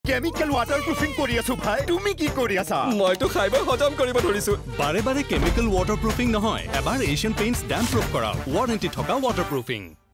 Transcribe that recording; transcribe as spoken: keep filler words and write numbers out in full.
chemical ৱাটাৰপ্ৰুফিং কৰি আছো ভাই তুমি কি কৰি আছা মইতো খাইবা হজম কৰিব ধৰিছো বাৰে বাৰে কেমিকেল ৱাটাৰপ্ৰুফিং নহয় এবাৰ এছিয়ান পেইণ্টছ ড্যাম প্ৰুফ কৰা ৱাৰেণ্টি থকা ৱাটাৰপ্ৰুফিং